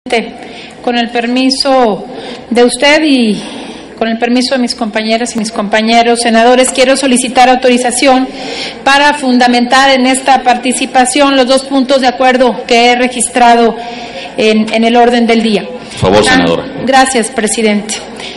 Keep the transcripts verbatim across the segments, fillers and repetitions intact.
Con el permiso de usted y con el permiso de mis compañeras y mis compañeros senadores, quiero solicitar autorización para fundamentar en esta participación los dos puntos de acuerdo que he registrado en, en el orden del día. Por favor, senadora. Gracias, presidente.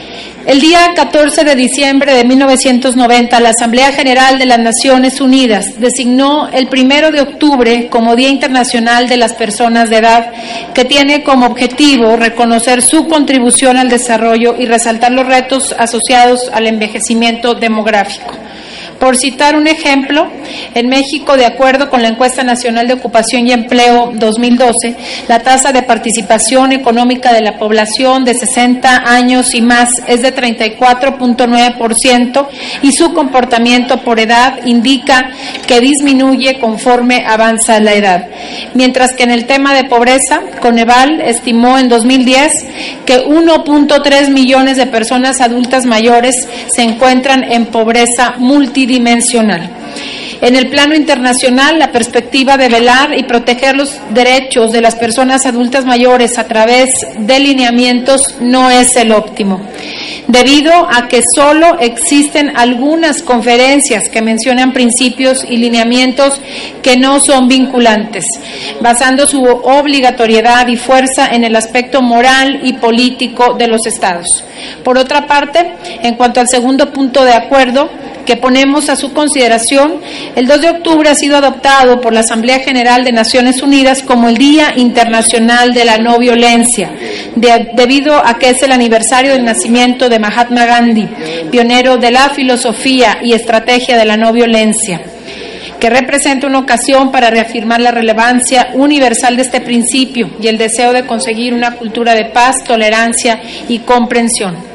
El día catorce de diciembre de mil novecientos noventa, la Asamblea General de las Naciones Unidas designó el primero de octubre como Día Internacional de las Personas de Edad, que tiene como objetivo reconocer su contribución al desarrollo y resaltar los retos asociados al envejecimiento demográfico. Por citar un ejemplo, en México, de acuerdo con la Encuesta Nacional de Ocupación y Empleo dos mil doce, la tasa de participación económica de la población de sesenta años y más es de treinta y cuatro punto nueve por ciento y su comportamiento por edad indica que disminuye conforme avanza la edad. Mientras que en el tema de pobreza, Coneval estimó en dos mil diez que uno punto tres millones de personas adultas mayores se encuentran en pobreza multidimensional. dimensional. En el plano internacional, la perspectiva de velar y proteger los derechos de las personas adultas mayores a través de lineamientos no es el óptimo, debido a que solo existen algunas conferencias que mencionan principios y lineamientos que no son vinculantes, basando su obligatoriedad y fuerza en el aspecto moral y político de los estados. Por otra parte, en cuanto al segundo punto de acuerdo que ponemos a su consideración, el dos de octubre ha sido adoptado por la Asamblea General de Naciones Unidas como el Día Internacional de la No Violencia, de, debido a que es el aniversario del nacimiento de Mahatma Gandhi, pionero de la filosofía y estrategia de la no violencia, que representa una ocasión para reafirmar la relevancia universal de este principio y el deseo de conseguir una cultura de paz, tolerancia y comprensión.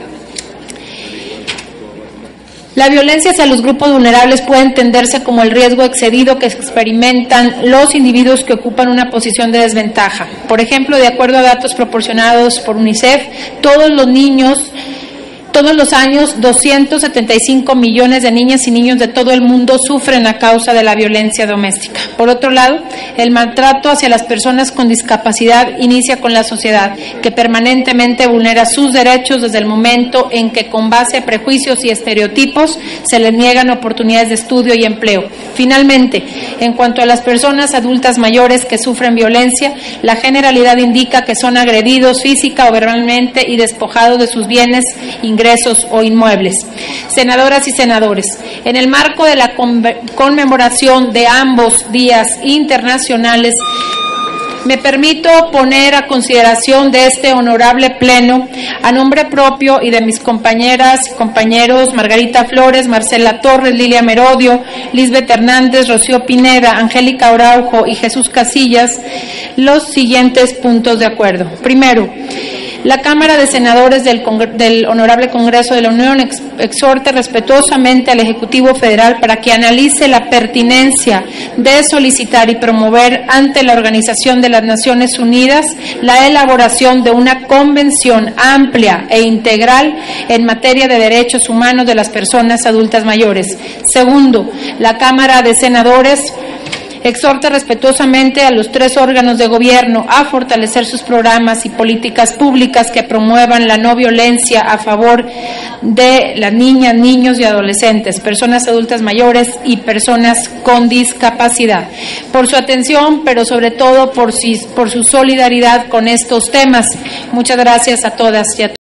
La violencia hacia los grupos vulnerables puede entenderse como el riesgo excedido que experimentan los individuos que ocupan una posición de desventaja. Por ejemplo, de acuerdo a datos proporcionados por UNICEF, todos los niños Todos los años, doscientos setenta y cinco millones de niñas y niños de todo el mundo sufren a causa de la violencia doméstica. Por otro lado, el maltrato hacia las personas con discapacidad inicia con la sociedad, que permanentemente vulnera sus derechos desde el momento en que, con base a prejuicios y estereotipos, se les niegan oportunidades de estudio y empleo. Finalmente, en cuanto a las personas adultas mayores que sufren violencia, la generalidad indica que son agredidos física o verbalmente y despojados de sus bienes, ingresos o inmuebles. Senadoras y senadores, en el marco de la conmemoración de ambos días internacionales, me permito poner a consideración de este honorable pleno, a nombre propio y de mis compañeras y compañeros Margarita Flores, Marcela Torres, Lilia Merodio, Lisbeth Hernández, Rocío Pineda, Angélica Araujo y Jesús Casillas, los siguientes puntos de acuerdo. Primero, la Cámara de Senadores del, del Honorable Congreso de la Unión ex, exhorta respetuosamente al Ejecutivo Federal para que analice la pertinencia de solicitar y promover ante la Organización de las Naciones Unidas la elaboración de una convención amplia e integral en materia de derechos humanos de las personas adultas mayores. Segundo, la Cámara de Senadores exhorta respetuosamente a los tres órganos de gobierno a fortalecer sus programas y políticas públicas que promuevan la no violencia a favor de las niñas, niños y adolescentes, personas adultas mayores y personas con discapacidad. Por su atención, pero sobre todo por, si, por su solidaridad con estos temas. Muchas gracias a todas y a todos.